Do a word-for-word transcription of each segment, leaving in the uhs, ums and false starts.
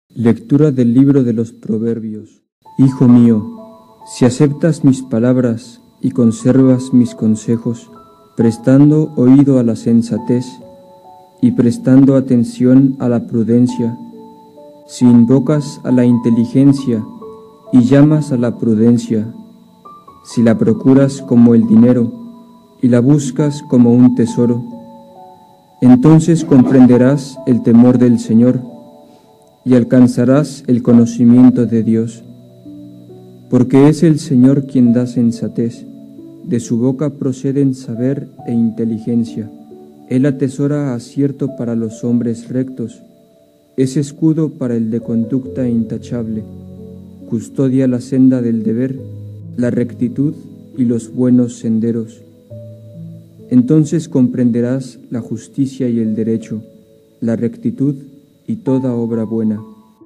Lectura del libro de los Proverbios. Hijo mío, si aceptas mis palabras y conservas mis consejos, prestando oído a la sensatez y prestando atención a la prudencia, si invocas a la inteligencia y llamas a la prudencia, si la procuras como el dinero y la buscas como un tesoro, entonces comprenderás el temor del Señor y alcanzarás el conocimiento de Dios. Porque es el Señor quien da sensatez, de su boca proceden saber e inteligencia. Él atesora acierto para los hombres rectos, es escudo para el de conducta intachable, custodia la senda del deber, la rectitud y los buenos senderos. Entonces comprenderás la justicia y el derecho, la rectitud y toda obra buena.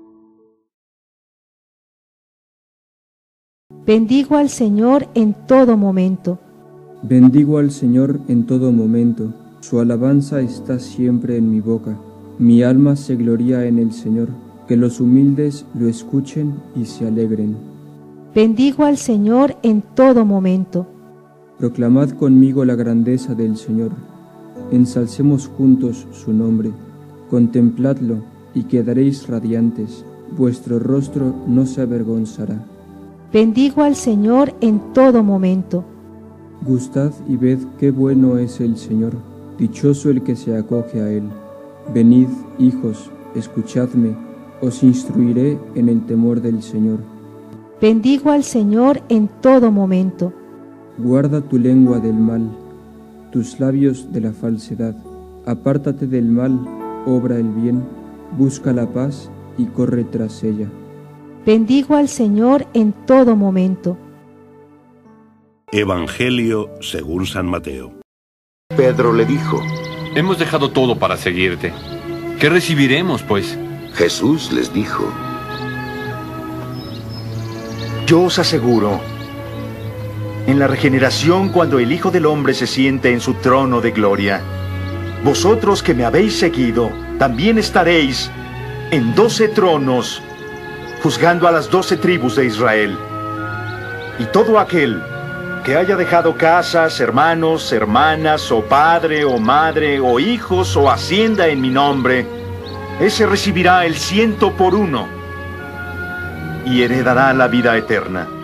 Bendigo al Señor en todo momento. Bendigo al Señor en todo momento, su alabanza está siempre en mi boca. Mi alma se gloría en el Señor, que los humildes lo escuchen y se alegren. Bendigo al Señor en todo momento. Proclamad conmigo la grandeza del Señor, ensalcemos juntos su nombre. Contempladlo y quedaréis radiantes, vuestro rostro no se avergonzará. Bendigo al Señor en todo momento. Gustad y ved qué bueno es el Señor, dichoso el que se acoge a Él. Venid, hijos, escuchadme, os instruiré en el temor del Señor. Bendigo al Señor en todo momento. Guarda tu lengua del mal, tus labios de la falsedad. Apártate del mal, obra el bien, busca la paz y corre tras ella. Bendigo al Señor en todo momento. Evangelio según San Mateo. Pedro le dijo: Hemos dejado todo para seguirte. ¿Qué recibiremos, pues? Jesús les dijo: Yo os aseguro, en la regeneración, cuando el Hijo del Hombre se siente en su trono de gloria, vosotros que me habéis seguido, también estaréis en doce tronos, juzgando a las doce tribus de Israel. Y todo aquel que haya dejado casas, hermanos, hermanas, o padre, o madre, o hijos, o hacienda en mi nombre, ese recibirá el ciento por uno y heredará la vida eterna.